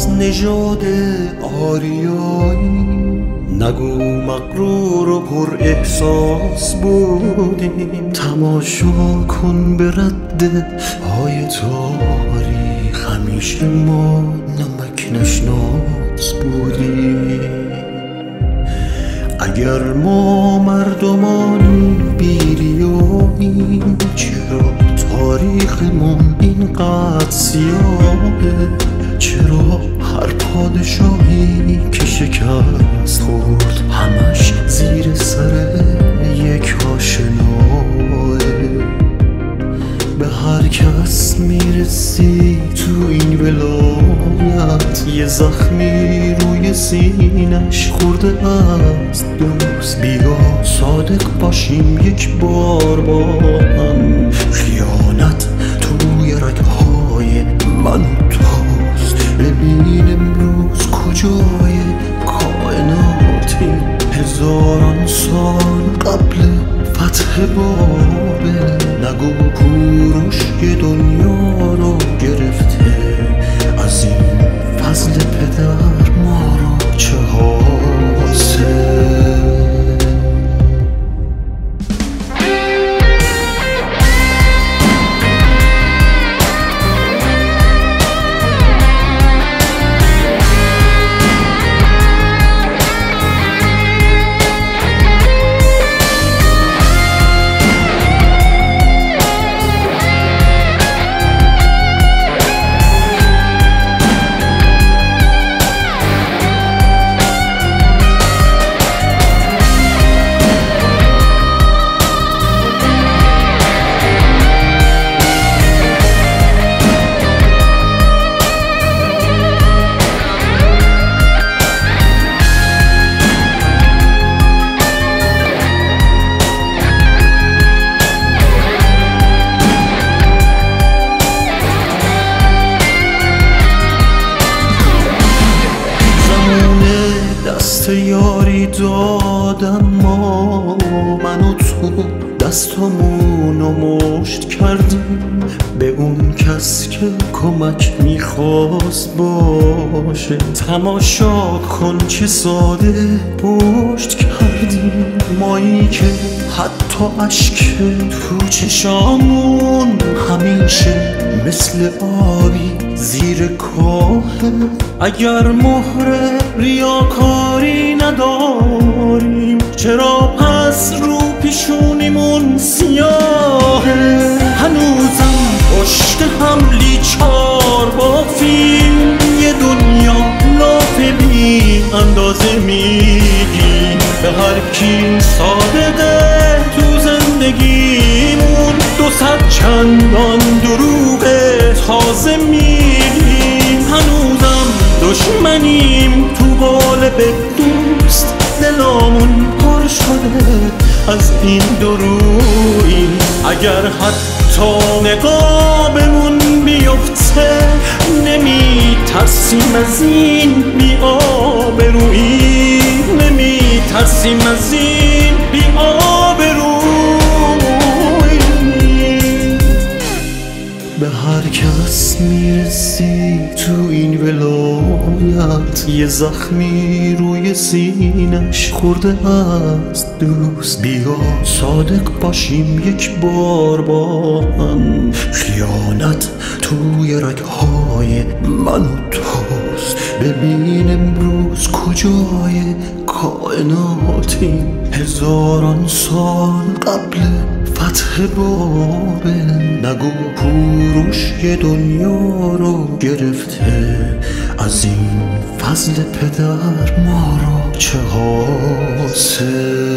از نژاد آریایی، نگو مغرور و پر احساس بودیم. تماشا کن به رد های تاریخ، همیشه ما نمک نشناس بودیم. اگر ما مردمانی بیریاییم، چرا تاریخمون اینقدر سیاهه؟ چرا هر پادشاهی که شکست خورد همش زیر سر یک آشناه؟ به هر کس میرسی تو این ولایت، یه زخمی روی سینش خورده است. دوست بیا صادق باشیم یک بار با هم، خیانت توی رگهای من و توست. ببین امروز کجای کائناتیم، هزاران سال قبل فتح بابل. نگو کوروش که دنیا رو گرفته، از این فضل پدر ما رو چه حاصل؟ یاری دادن ما، من و تو دستامونو مشت کردیم به اون کس که کمک میخواست باشه. تماشا کن چه ساده پشت کردیم، مایی که حتی اشک تو چشامون همیشه مثل آبی زیر کاهه. اگر مهر ریاکاری نداریم، چرا پس رو پیشونیمون سیاهه؟ هنوزم پشت هم لیچار بافیم، یه دنیا لاف بی اندازه میگیم به هر کی صادقه تو زندگیمون. 200 چندان دروغ تازه میگیم، هنوزم دشمنیم تو قالب دوست. دلامون پر شده از این درویی، اگر حتی نقابمون بیفته نمی ترسیم از این بی آبرویی، نمی ترسیم از این بی آبرویی. به هر کس میرسی تو این ولایت، یه زخمی روی سینش خورده است. دوست بیا صادق باشیم یک بار با هم، خیانت توی رگهای من و توست. ببین امروز کجای کائناتیم، هزاران سال قبل فتح بابل. نگو کوروش که دنیا رو گرفته، از این فضل پدر ما رو چه حاصل؟